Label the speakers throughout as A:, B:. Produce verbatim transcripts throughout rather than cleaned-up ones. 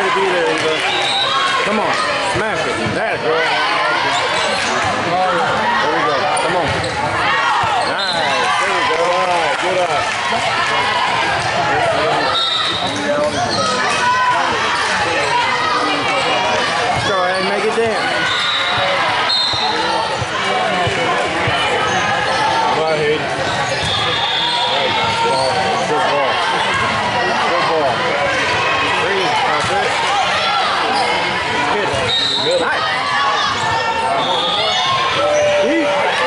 A: to be there, Eva. Come on. Smash it. That girl. There we go. Come on. Nice. There we go. All right. Good up. Go ahead and make it dance. Go ahead. Good ball. Good ball. Good ball. Three. That's it. Good. Good. Nice. Eat.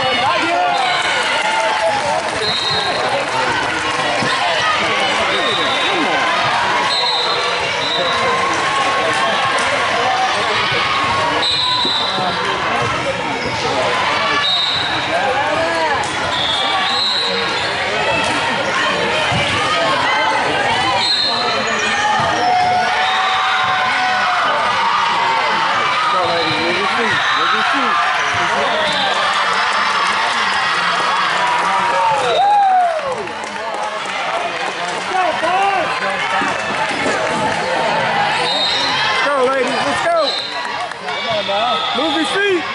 A: Move your feet.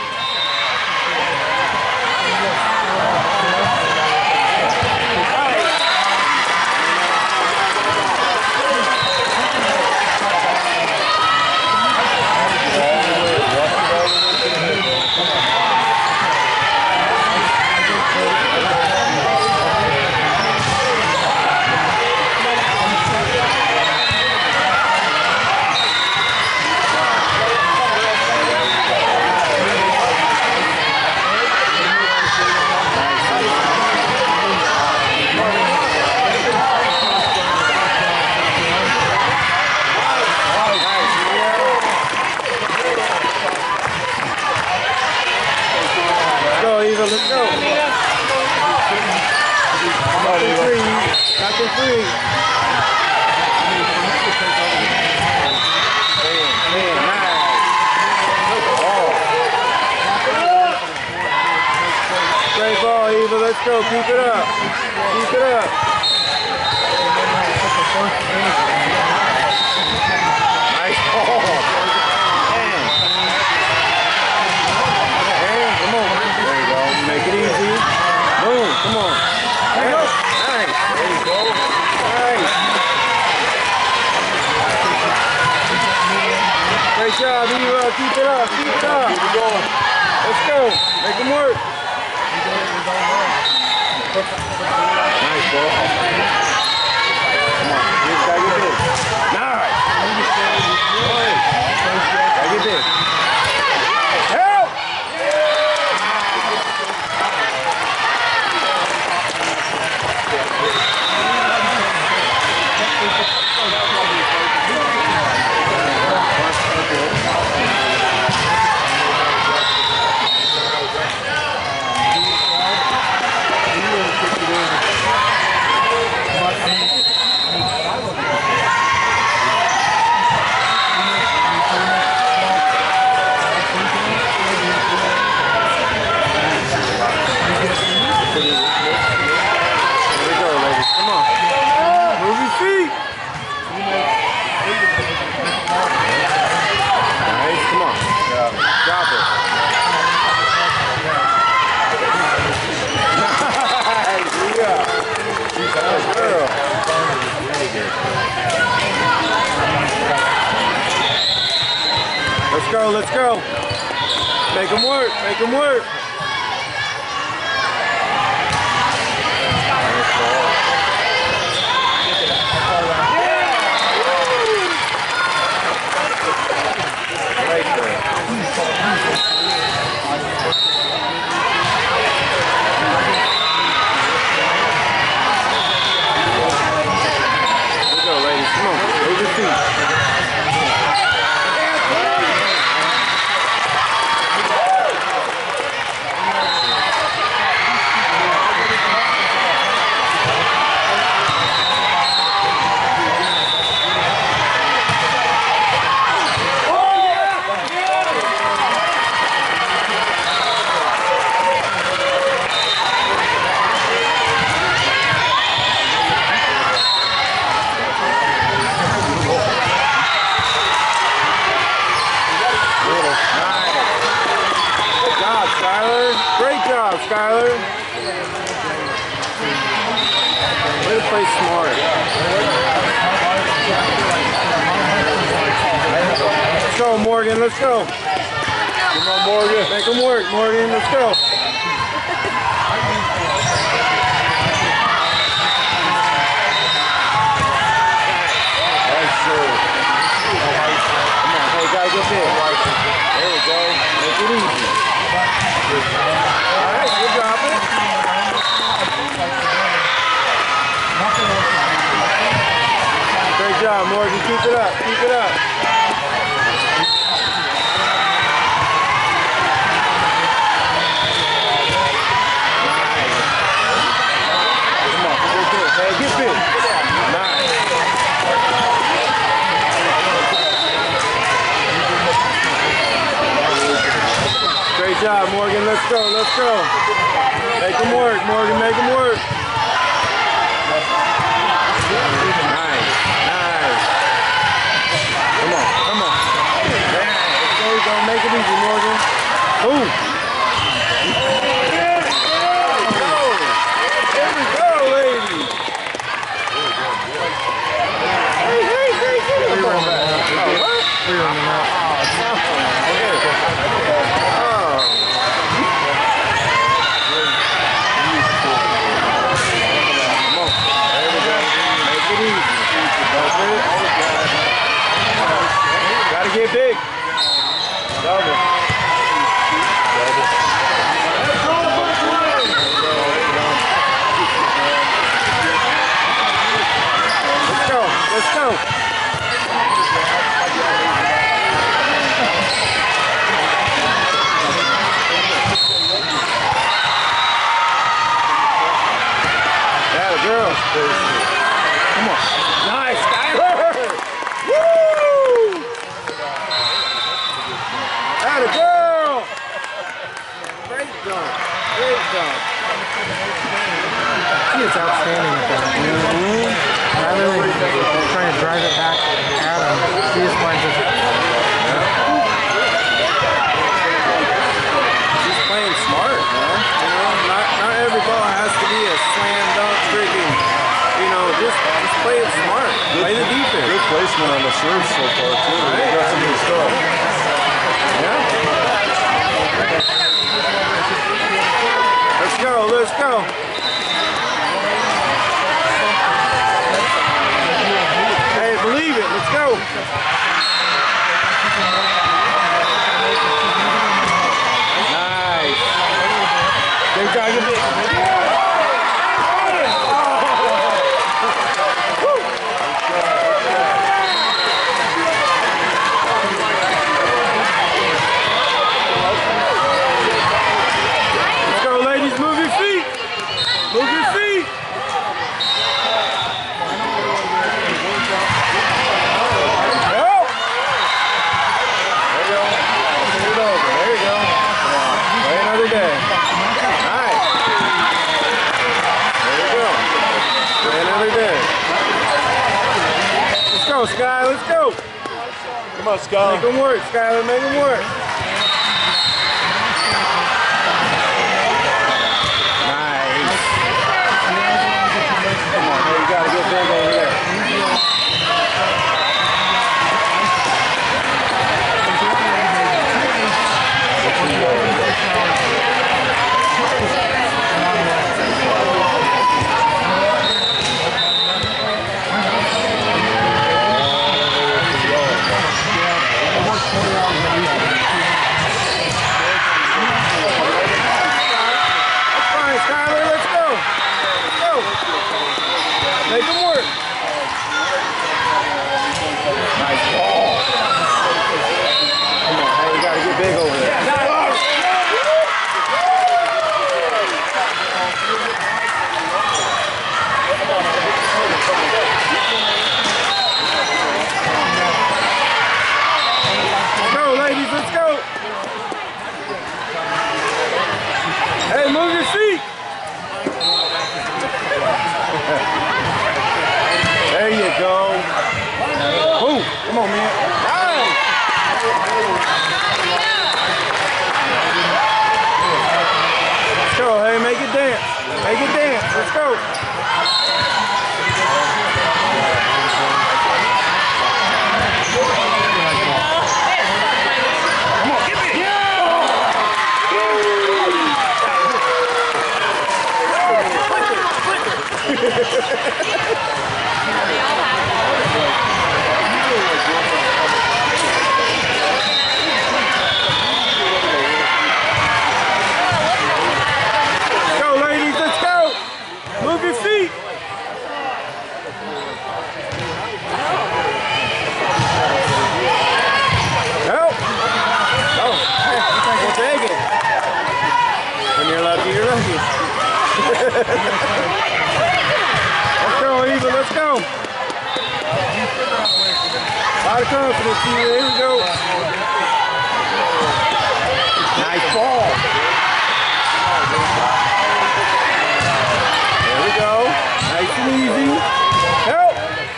A: Let's go. Got the three. Got the three. Man, man, nice. Good ball. Great ball, Eva. Let's go. Keep it up. Keep it up. Nice ball. Make it easy. Boom. Come on. There you go. Nice. There you go. Nice. Great job, Eva. Keep it up. Keep it up. Keep it going. Let's go. Make them work. Nice ball. Come on. Just gotta get this. Nice. Gotta get this. Help! Let's go, let's go. Make them work, make them work. Right there. Let's go, ladies. Come on, move your feet. play smart. Let's go, Morgan. Let's go. Come on, Morgan. Make them work, Morgan. Let's go. Nice serve. Come on, hey, gotta get there. There we go. Make it easy. All right, good job. Great job, Morgan. Keep it up. Keep it up. Come on, get big. Hey, get big. Nice. Great job, Morgan. Let's go. Let's go. Make them work, Morgan. Make them work. Nice, nice. Come on, come on. There you go. Make it easy, Morgan. Ooh. There we go. There we go, lady. Hey, hey, hey, hey. Come on back. Oh, what? We're on the map. Gotta get big. Double. Double. Let's go. Let's go. Yeah, the girl. Come on. Nice, Skyler. Woo! Atta girl! Great dunk. Great dunk.
B: She is outstanding with that. Mm-hmm. Rather than trying to drive it back at him, she just finds it.
A: She's playing smart, man. You know, not, not every ball has to be a slam dunk freaking. You know, just, just play it smart. Good, play the defense.
C: Good placement on the serve so far, too. Right. You got some good stuff.
A: Yeah. Let's go, let's go. Hey, believe it, let's go. Nice. Great job, get big. Sky, let's go.
C: Come on, Sky.
A: Make them work, Skyler. Make them work. Nice. Come on, man. You gotta get big over there. Make them work. Nice ball. Come on, hey, you gotta get big over there. Yeah, nice. Let's go, ladies, let's go. Hey, move your feet. There you go. Ooh, come on, man. Nice. Let's go, hey, make it dance. Make it dance. Let's go. confidence here. Here we go. Nice ball. There we go. Nice and easy. Help.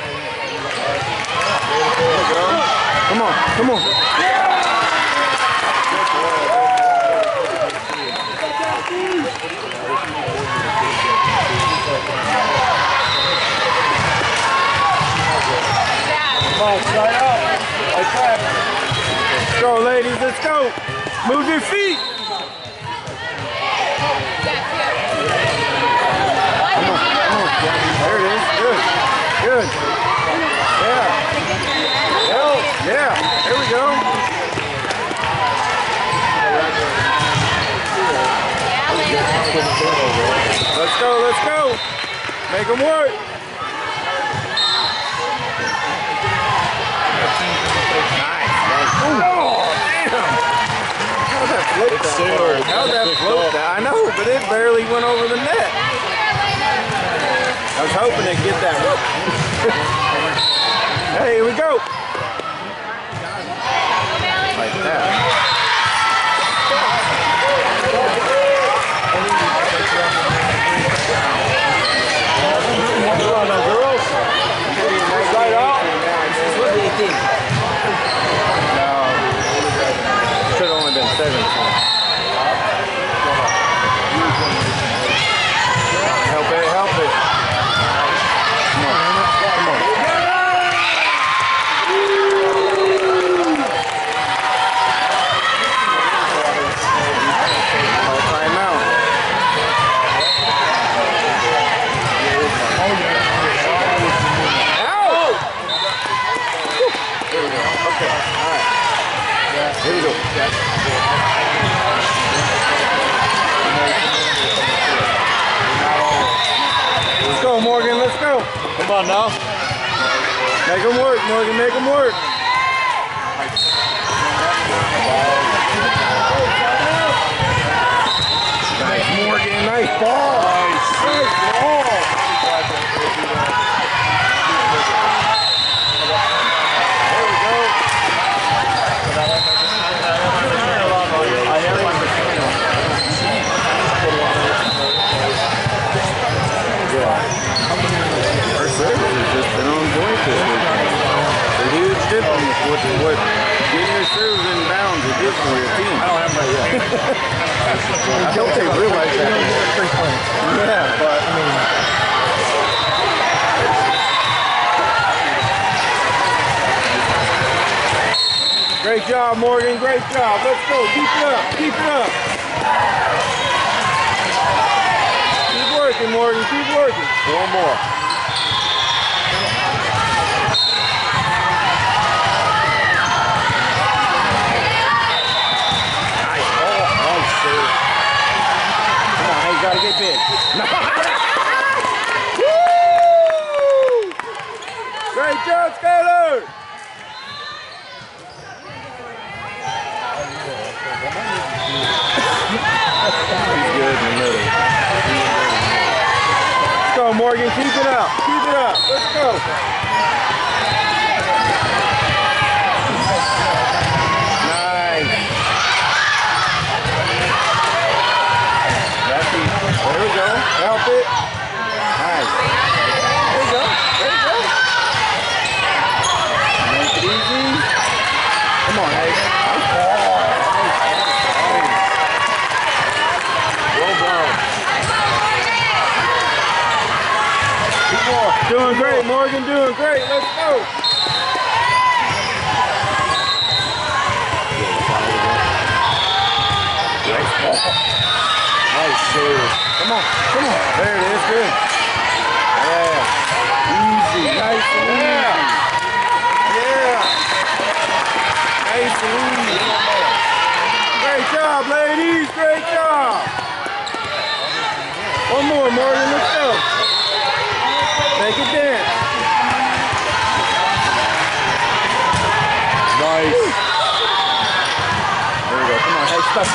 A: There we go. Come on, come on.
C: Come on, slide out. Like that.
A: Let's go, ladies. Let's go. Move your feet. Come on, come on. There it is. Good. Good. Yeah. Help. Yeah. There we go. Let's go. Let's go. Make them work. Oh, damn! How'd that float that far? How'd that float that? I know, but it barely went over the net. I was hoping to get that. Hey, here we go. Like that. Come on now, girls. Right out. What do you think? Should have only been seventeen. Help it, help it. Come on, come on. Oh, time out. Ow! There we go. Okay, all right. Here we go. Let's go, Morgan. Let's go.
C: Come on now.
A: Make them work, Morgan. Make them work. Nice, Morgan. Nice ball. Nice, nice ball. There we go. Our service has just been on point this weekend. It's a huge difference with what getting your serves in bounds will do for your team. I don't have that yet. I hope they realize that. Yeah, but I mean. Great job, Morgan. Great job. Let's go. Keep it up. Keep it up. Keep working, Morgan. Keep working. One more. Nice ball. Nice serve. Come on, hey, you gotta get big. Woo! Great job, Skyler. He's good in the middle. Let's go, Morgan. Keep it up. Keep it up. Let's go. Nice. That's easy. There we go. Help it. Nice. There we go. There we go. Make it easy. Come on, hey. Nice ball. Well done. Doing great, Morgan. Doing great. Let's go. Nice ball. Nice serve. Come on. Come on. There it is. Good. Yeah. Easy. Nice and easy. Yeah. Nice and easy. Great job, ladies. Great job. One more, Morgan. Let's go. Make it dance. Nice. Woo. There we go. Come on. Hey, stop it.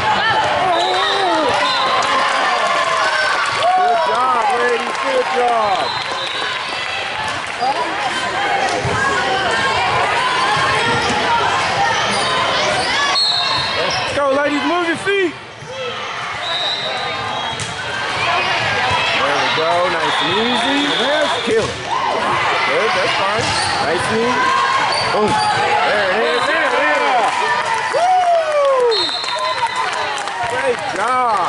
A: Oh. Good job, ladies. Good job. Easy. That's kill it. Good, that's fine. Nice and easy. Boom. There it is. There it is. Woo! Great job.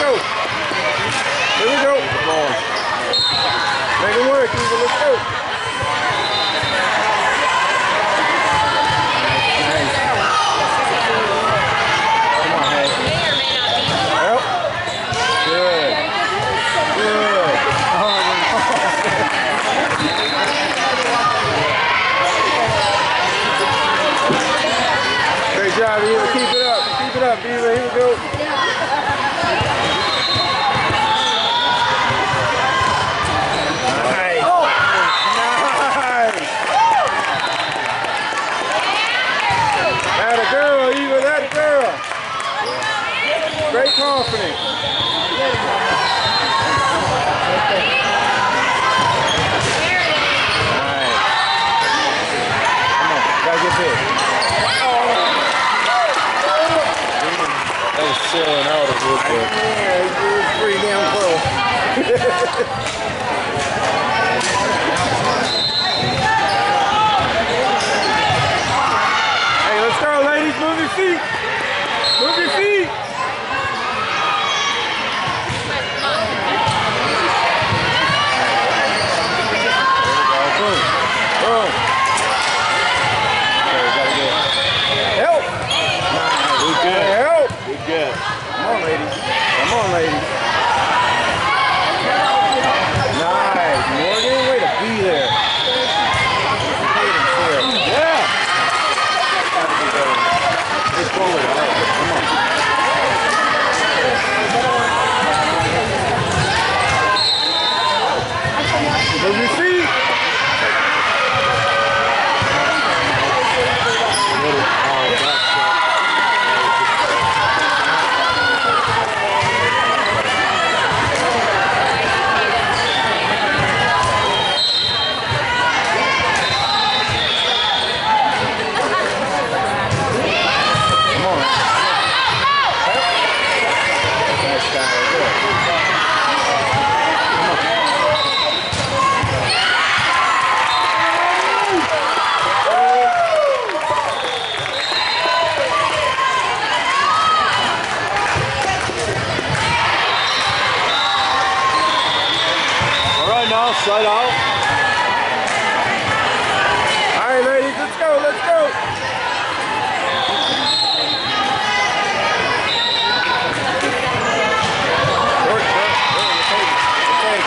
A: go. Here we go. Come on. Make it work, Eva. Let's go. Nice. Come on, Hank. Help. Good. Good. Great job, Eva. Keep it up. Keep it up, Eva. Here we go. Nice. Oh. Nice. That a girl, Eva. That a girl. Great confidence. Nice. Come on. Gotta get big.
C: That was chilling out a little bit.
A: Yeah, it was pretty damn close. Hey, let's go, ladies. Move your feet. Move your feet. Boom. Boom. Okay, we gotta get help.
C: We good.
A: Help.
C: We good.
A: Come on, ladies. Come on, ladies. Nice. Morgan, way to be there. Yeah. Just roll it out. Come on. Move your feet.
C: Slide out.
A: All right, ladies, let's go, let's go. Work, work, work, let's take it, let's take it.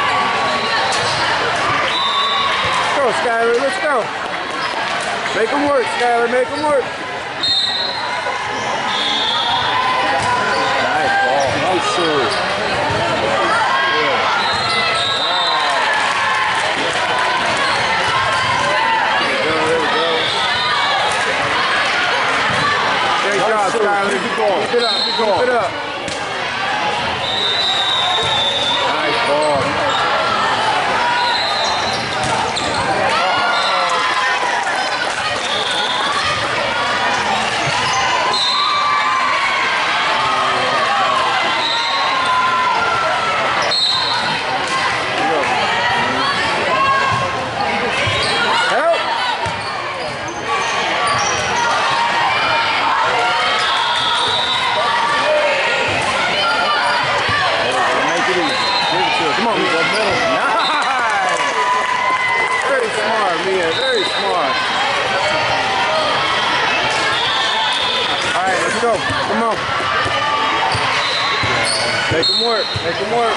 A: Let's go, Skylar, let's go. Make them work, Skylar, make them work. Nice ball, nice serve. Skylar, keep it going. Keep it up, keep it up. Nice ball. Help! Come on, Mia. Nice! Very smart, Mia. Very smart. All right, let's go. Come on. Make them work. Make them work.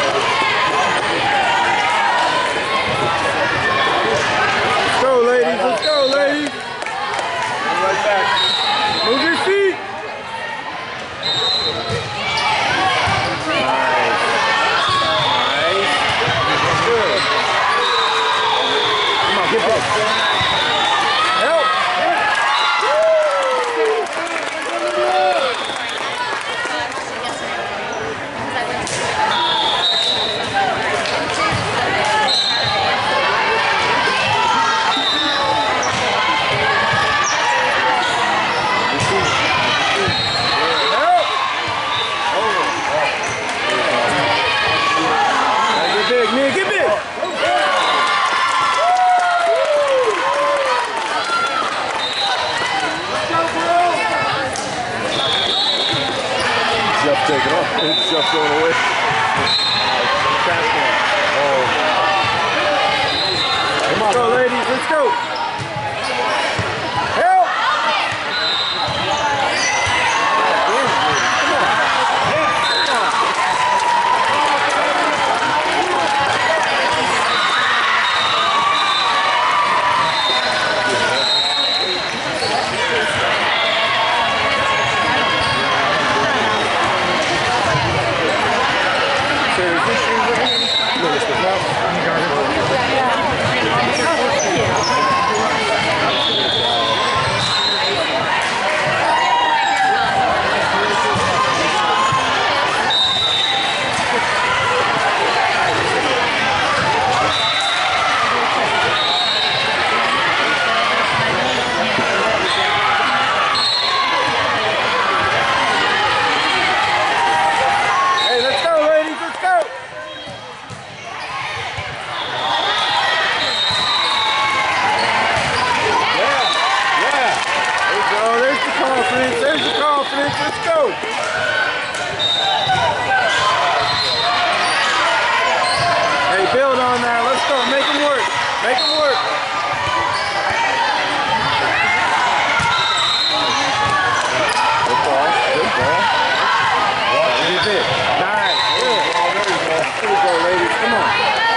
A: Let's go, ladies. Let's Make them work. Good ball. Good ball. That's it. Nice. Good. There you go. There you go, ladies. Come on.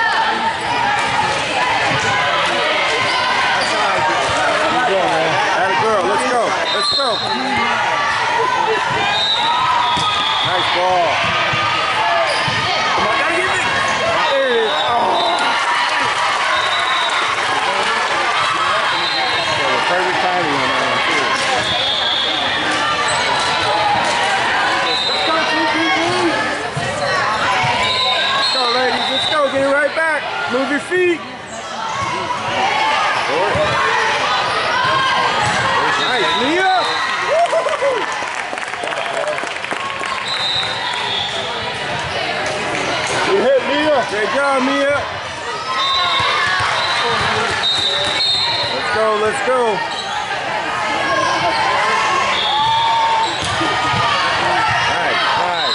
A: Keep going, man. Atta girl. Let's go. Let's go. Nice ball. Come on, gotta get it. There it is. Oh. Perfect timing on that one, too. Let's go, ladies. Let's go. Get it right back. Move your feet. Nice, Mia. You hit Mia. Great job, Mia. Let's go, let's go. Nice, nice.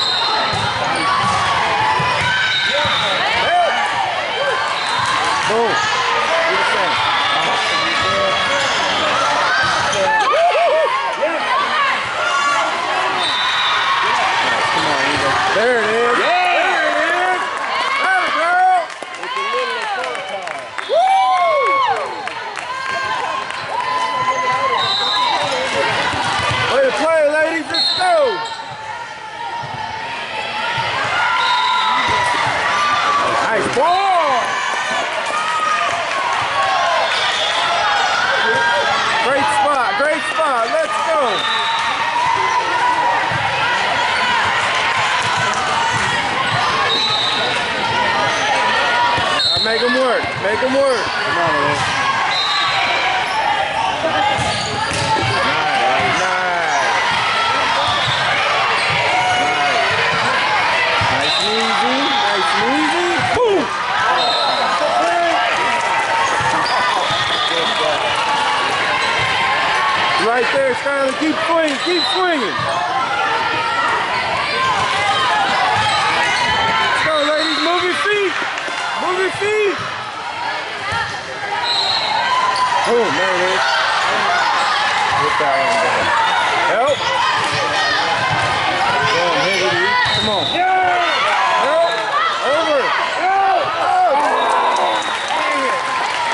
A: Boom. Do the same. Come on, Eva. There it is. Yeah. There it is. There it goes. It's a little third time. Woo! Way to play, ladies. Let's go. Nice ball. Great spot. Great spot. Let's go. Make them work. Make them work. Come on, man. Nice. Nice. Nice and easy. Nice and easy. Boom. Right there, Skyler. Keep swinging. Keep swinging. Let's go, ladies. Move your feet. Move your feet! Oh, there it is. Get that one down. Help! Go on, hit it, E. Come on. Help! Over! Oh! Dang it!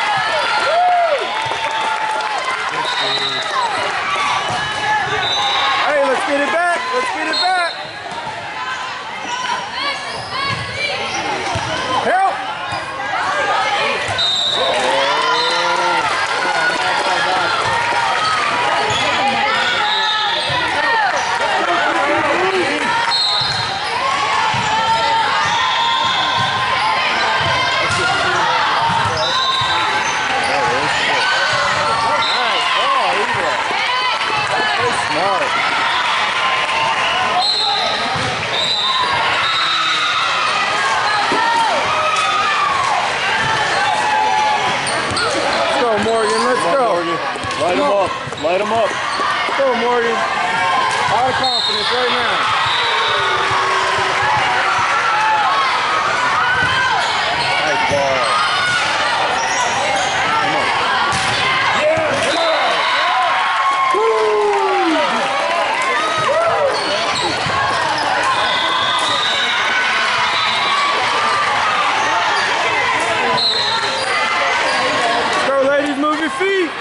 A: Hey, let's get it back! Let's get it back! Help!
C: Light them up. Light them up.
A: Go, Morgan. All the confidence right now. Nice ball. Come on. Yeah, come on. Woo! Let's go, ladies. Move your feet.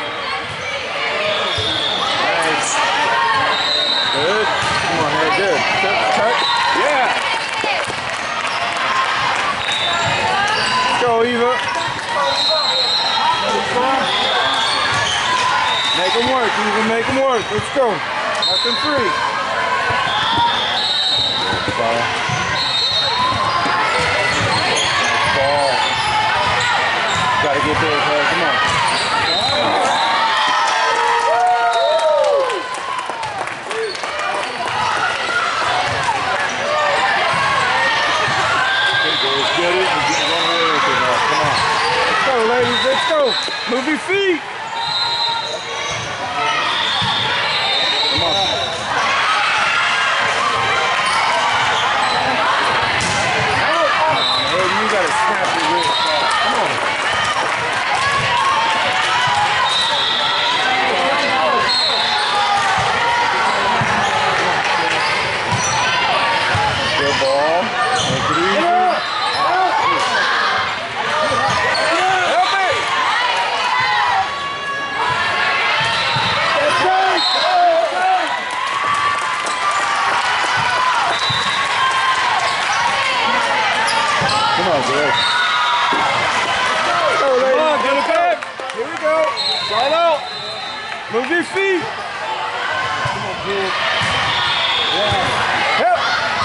A: Good. Come on, man. Good. Cut, cut. Yeah. Let's go, Eva. Make them work, Eva. Make them work. Let's go. Nothing free. Ball. Ball. Gotta get there, Claire. Come on. Ladies, let's go. Move your feet. Come on. Hey, you gotta snap your wrist off. Come on. Move your feet. Help.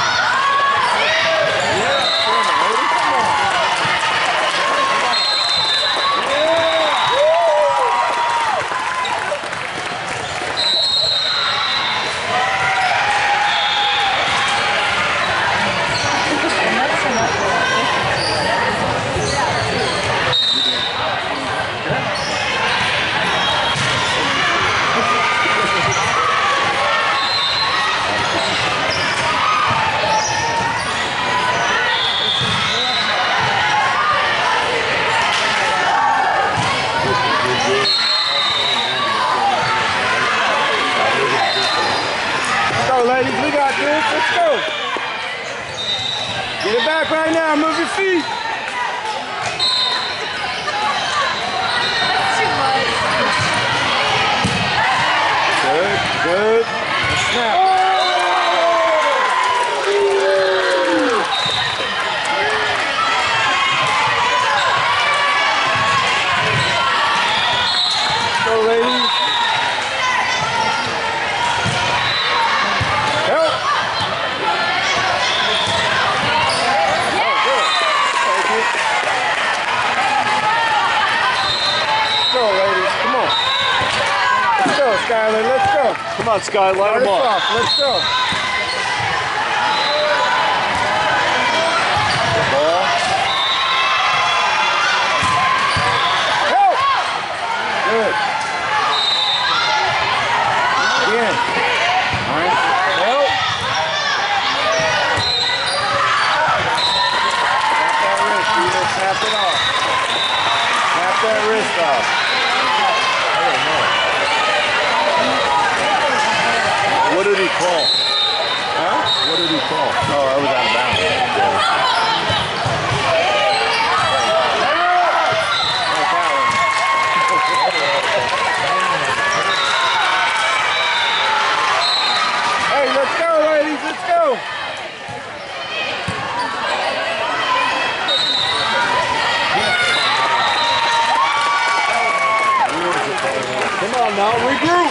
A: Ladies, we got this. Let's go. Get it back right now. Move your feet.
D: That's too much.
A: Good, good. Snap. Go, ladies. Skyler, let's go.
C: Come on, Sky, light them off.
A: off. Let's go. Ball. Help! Good. Again. All right. Help. Snap that wrist, Peter. Snap it off. Snap that wrist off.
C: What did he call?
A: Huh?
C: What did he call?
A: Oh, I was out of bounds. Hey, let's go, ladies. Let's go.
C: Come on now, regroup.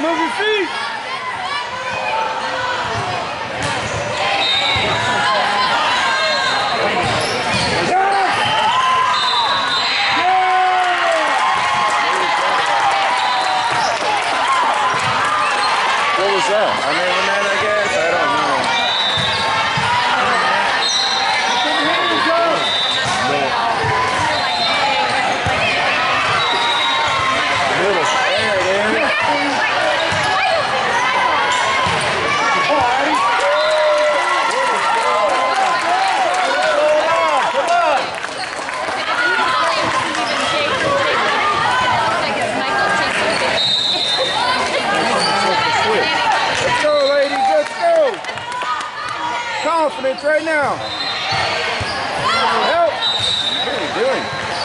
A: move your feet.
C: What was that?
A: I never met, I guess. I don't know.
C: Middle.
A: There it is. Let's go, ladies. Let's go. Confidence right now. Help. What are you doing?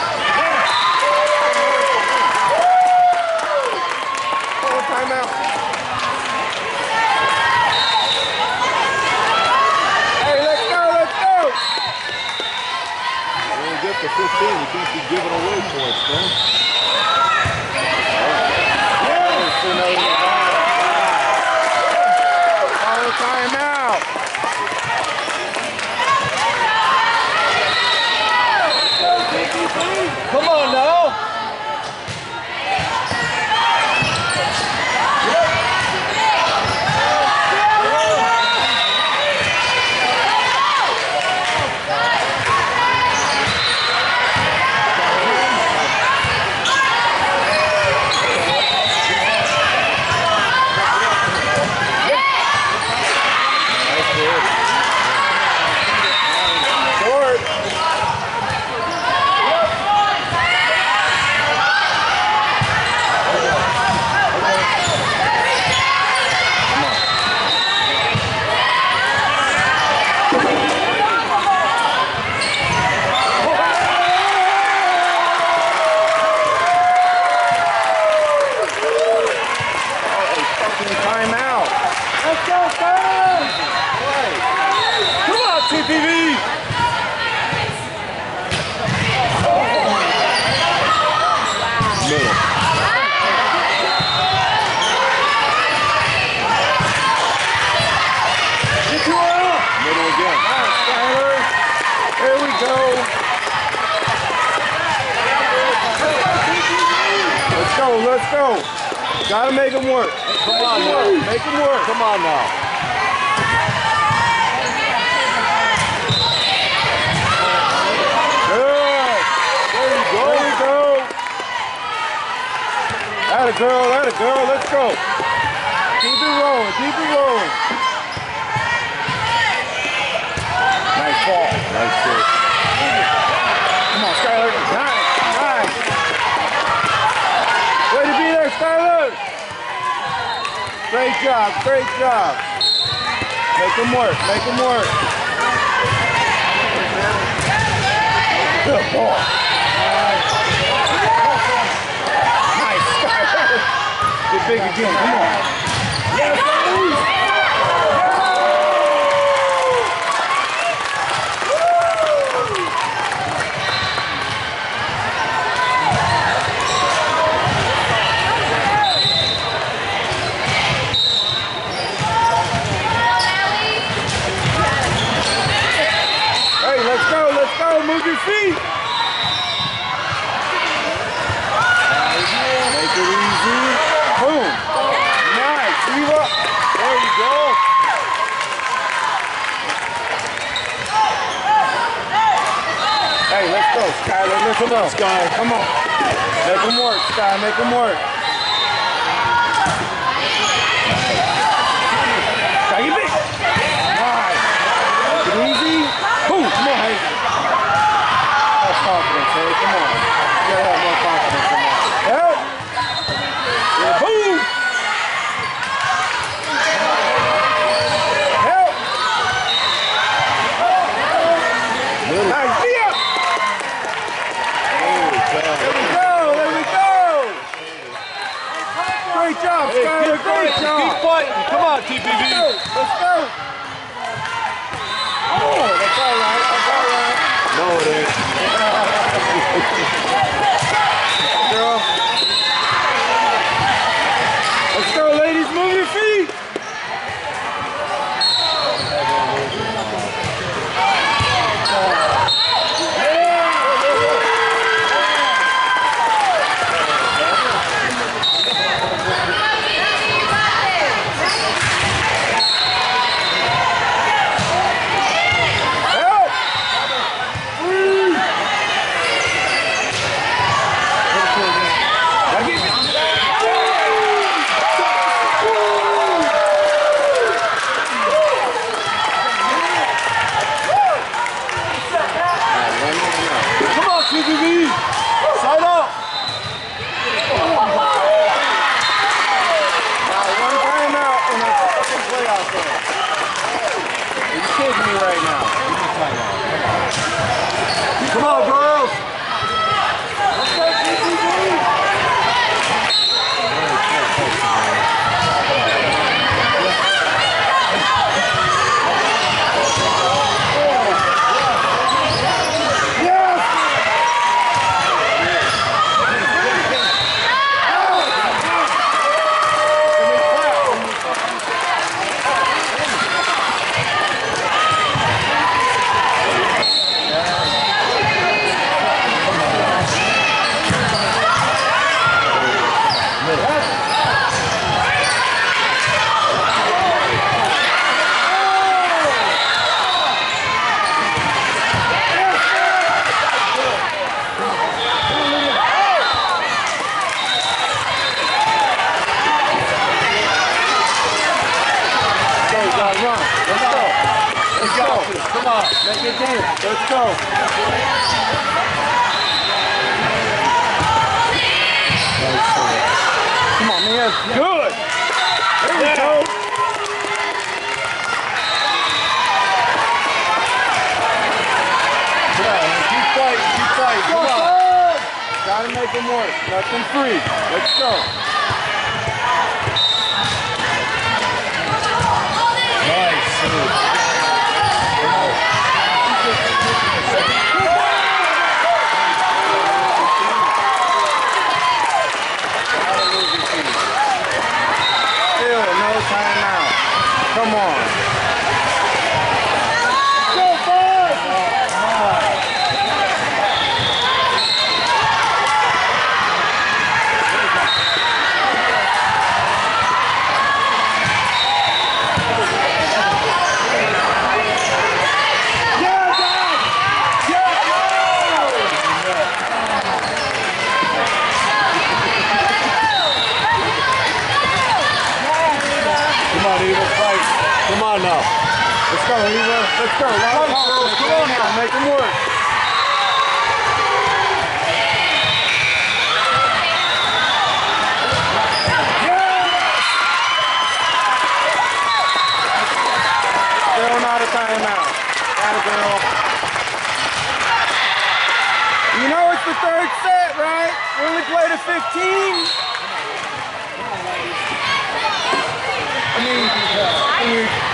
A: Full timeout. Hey, let's go. Let's go.
C: When you get to fifteen, you can't be giving away points, man.
A: Full timeout.
C: Come on now.
A: Short. Timeout. Let's go, Skyler! Come on, T P V!
C: Middle.
A: Get you up!
C: Middle again.
A: All right, Skyler. There we go. Let's go, let's go. Gotta make them work.
C: Come on now.
A: Make them work.
C: Come on now.
A: Good. There you go. There you go. Atta girl, atta girl. Let's go. Keep it rolling. Keep it rolling. Nice ball.
C: Nice shit.
A: Come on, Skyler. Nice. Nice. Way to be there, Skyler. Great job. Great job. Make them work. Make them work. Good ball. Nice, Skyler. Get big again. Come on. Yes, Hey, let's go, let's go, move your feet. Make it easy. Boom. Nice, leave up. There you go. Hey, let's go, Skyler, listen up. Sky, come on. Make them work, Sky, make them work. Sky, get big. Nice. Make it easy. Boom, come on, hey. That's confidence, hey, come on. You gotta have more confidence in that. Help. Yeah, boom. Help. Nice, be up. There we go, there we go. Great job,
C: Hey,
A: Skyler,
C: keep
A: great
C: fighting.
A: job.
C: Keep fighting. Come on, T P V.
A: Let's go, let's go. Oh, that's all right, that's all right.
C: No, it ain't.
A: Girl. Let's go, ladies. Come on. Make it dance. Let's go. Come on, man. Good. There we go. Come on, keep fighting, keep fighting. Come on. Gotta make them work. Nothing free. Let's go. Nice. Still no timeout. Come on. Go, boys! Come on now. Let's go, Eva. Let's go. Come on, girls. Come on now. Make them work. Still not a timeout. Got it, girl. You know it's the third set, right? We only played a fifteen. I mean, when you